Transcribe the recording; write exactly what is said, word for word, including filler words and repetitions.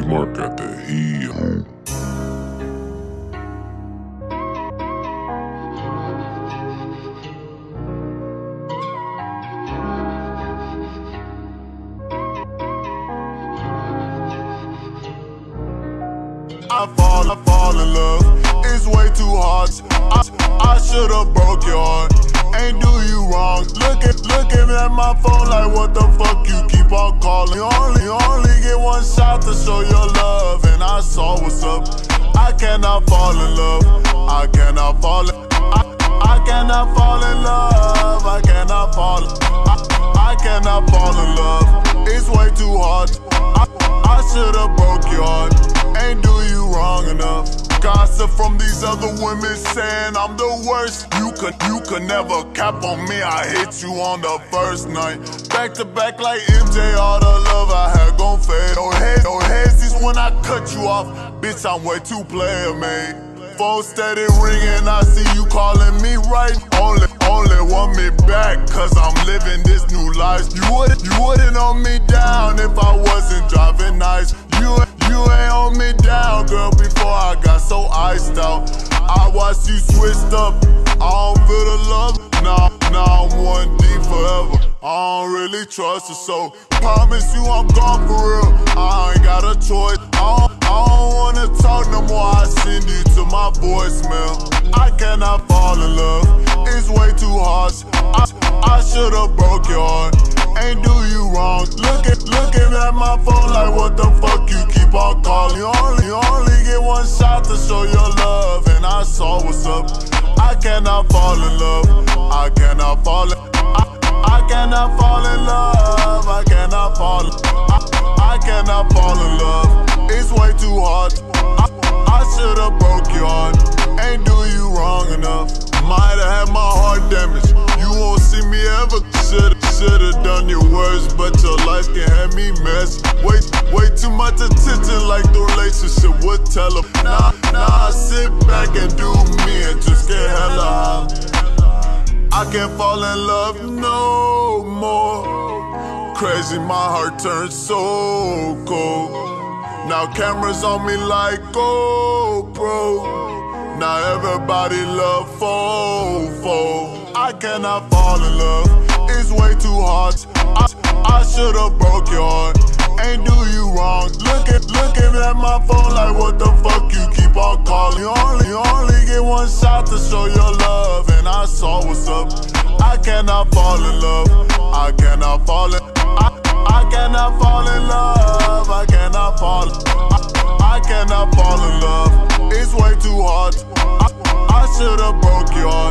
Mark got the heel. I fall, I fall in love, it's way too hard. I, I should've broke your heart, ain't do you wrong. Looking, looking at my phone like what the fuck you keep on calling. You only, you only get one shot to show your love, and I saw what's up. I cannot fall in love, I cannot fall in, I, I cannot fall in love, I cannot fall, I, I cannot fall in love, it's way too hard. I, I should've broke your heart, ain't do you wrong enough. Gossip from these other women saying I'm the worst. You could, you could never cap on me, I hit you on the first night. Back to back like M J, all the love I had gon' fade. No heads, no heads is when I cut you off. Bitch, I'm way too player made. Phone steady ringing, I see you calling me right. Only, only want me back, cause I'm living this new life. You wouldn't, you wouldn't hold me down if I wasn't driving nice. You, you ain't hold me down, girl, before I got so iced out. I watched you switched up, I don't feel the love. Now, now I'm one deep forever, I don't really trust her, so promise you I'm gone for real, I ain't got a choice. I don't, I don't wanna talk no more, I send you to my voicemail. I cannot fall in love, it's way too harsh. I, I should've broke your heart, ain't do you wrong. Looking, looking at my phone like what the fuck you keep on calling. You only, you only get one shot to show your love, and I saw what's up. I cannot fall in love, I cannot fall in, I, I cannot fall in love, I cannot fall, I, I cannot fall in love, it's way too hard. I, I should've broke your heart, ain't do you wrong enough. Might've had my heart damaged, you won't see me ever. Should've, should've done your worst, but your life can have me messed. Way, way too much attention like the relationship would tell them. Now, now I sit back and do me and just get hella high. I can't fall in love no more. Crazy, my heart turned so cold. Now cameras on me like GoPro. Now everybody love fofo. I cannot fall in love, it's way too hard. I, I should've broke your heart, ain't do you wrong. Looking, looking at my phone like what the fuck you keep on calling. You only, you only get one shot to show your love, and I saw what's up. I cannot fall in love, I cannot fall in, I, I cannot fall in love, I cannot fall, I, I cannot fall in love, it's way too hard. I, I should've broke your heart.